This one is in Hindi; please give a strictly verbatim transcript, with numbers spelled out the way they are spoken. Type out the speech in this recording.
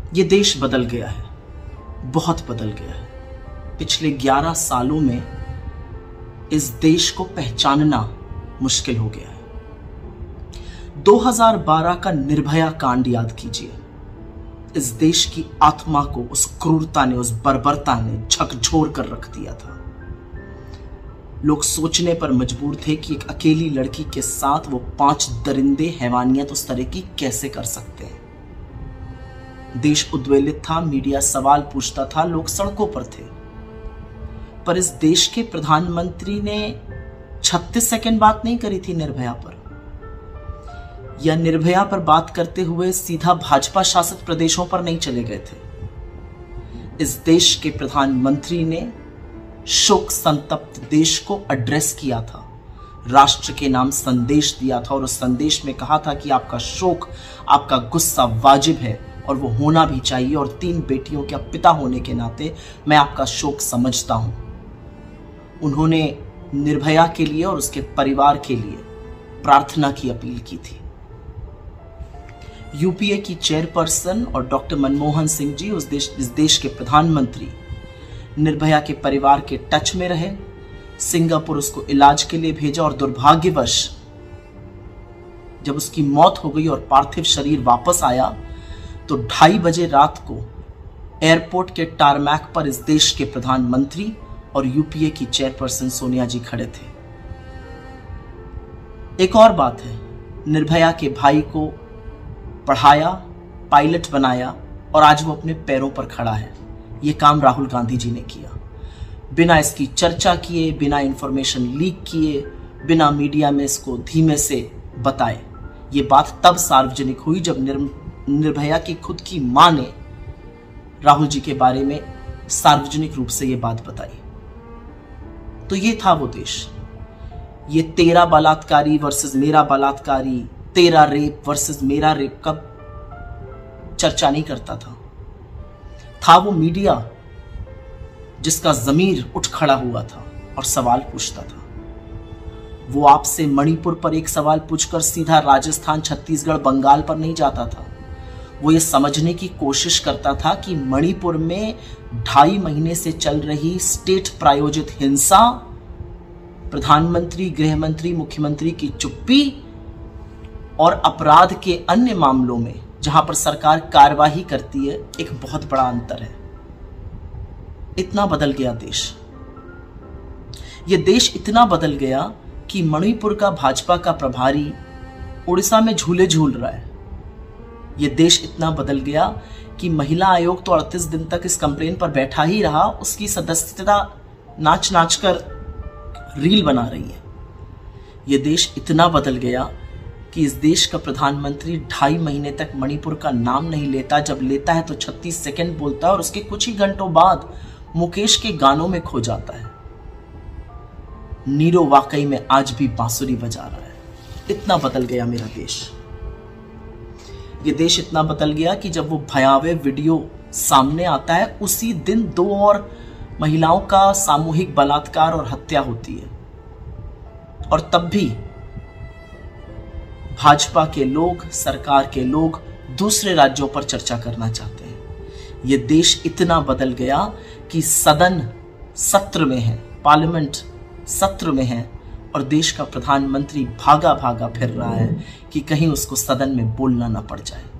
ये देश बदल गया है, बहुत बदल गया है। पिछले ग्यारह सालों में इस देश को पहचानना मुश्किल हो गया है। दो हज़ार बारह का निर्भया कांड याद कीजिए। इस देश की आत्मा को उस क्रूरता ने, उस बर्बरता ने झकझोर कर रख दिया था। लोग सोचने पर मजबूर थे कि एक अकेली लड़की के साथ वो पांच दरिंदे हैवानियत उस तरह की कैसे कर सकते हैं। देश उद्वेलित था, मीडिया सवाल पूछता था, लोग सड़कों पर थे। पर इस देश के प्रधानमंत्री ने छत्तीस सेकंड बात नहीं करी थी निर्भया पर, या निर्भया पर बात करते हुए सीधा भाजपा शासित प्रदेशों पर नहीं चले गए थे। इस देश के प्रधानमंत्री ने शोक संतप्त देश को एड्रेस किया था, राष्ट्र के नाम संदेश दिया था और उस संदेश में कहा था कि आपका शोक, आपका गुस्सा वाजिब है और वो होना भी चाहिए, और तीन बेटियों के पिता होने के नाते मैं आपका शोक समझता हूं। उन्होंने निर्भया के लिए और उसके परिवार के लिए प्रार्थना की अपील की थी। यूपीए की चेयरपर्सन और डॉक्टर मनमोहन सिंह जी, उस देश इस देश के प्रधानमंत्री, निर्भया के परिवार के टच में रहे, सिंगापुर उसको इलाज के लिए भेजा और दुर्भाग्यवश जब उसकी मौत हो गई और पार्थिव शरीर वापस आया तो ढाई बजे रात को एयरपोर्ट के टारमैक पर इस देश के प्रधानमंत्री और यूपीए की चेयरपर्सन सोनिया जी खड़े थे। एक और बात है, निर्भया के भाई को पढ़ाया, पायलट बनाया और आज वो अपने पैरों पर खड़ा है। ये काम राहुल गांधी जी ने किया, बिना इसकी चर्चा किए, बिना इंफॉर्मेशन लीक किए, बिना मीडिया में इसको धीमे से बताए। ये बात तब सार्वजनिक हुई जब निर्भया की खुद की मां ने राहुल जी के बारे में सार्वजनिक रूप से ये बात बताई। तो ये था वो देश। ये तेरा बलात्कारी वर्सेस मेरा बलात्कारी, तेरा रेप वर्सेस मेरा रेप का चर्चा नहीं करता था। था वो मीडिया जिसका जमीर उठ खड़ा हुआ था और सवाल पूछता था। वो आपसे मणिपुर पर एक सवाल पूछकर सीधा राजस्थान, छत्तीसगढ़, बंगाल पर नहीं जाता था। वो ये समझने की कोशिश करता था कि मणिपुर में ढाई महीने से चल रही स्टेट प्रायोजित हिंसा, प्रधानमंत्री, गृहमंत्री, मुख्यमंत्री की चुप्पी और अपराध के अन्य मामलों में जहां पर सरकार कार्यवाही करती है, एक बहुत बड़ा अंतर है। इतना बदल गया देश। यह देश इतना बदल गया कि मणिपुर का भाजपा का प्रभारी उड़ीसा में झूले झूल रहा है। यह देश इतना बदल गया कि महिला आयोग तो अड़तीस दिन तक इस कंप्लेन पर बैठा ही रहा, उसकी सदस्यता नाच नाच कर रील बना रही है। यह देश इतना बदल गया कि इस देश का प्रधानमंत्री ढाई महीने तक मणिपुर का नाम नहीं लेता, जब लेता है तो छत्तीस सेकंड बोलता है और उसके कुछ ही घंटों बाद मुकेश के गानों में खो जाता है। नीरो वाकई में आज भी बांसुरी बजा रहा है। इतना बदल गया मेरा देश। ये देश इतना बदल गया कि जब वो भयावह वीडियो सामने आता है, उसी दिन दो और महिलाओं का सामूहिक बलात्कार और हत्या होती है, और तब भी भाजपा के लोग, सरकार के लोग दूसरे राज्यों पर चर्चा करना चाहते हैं। यह देश इतना बदल गया कि सदन सत्र में है, पार्लियामेंट सत्र में है और देश का प्रधानमंत्री भागा भागा फिर रहा है कि कहीं उसको सदन में बोलना ना पड़ जाए।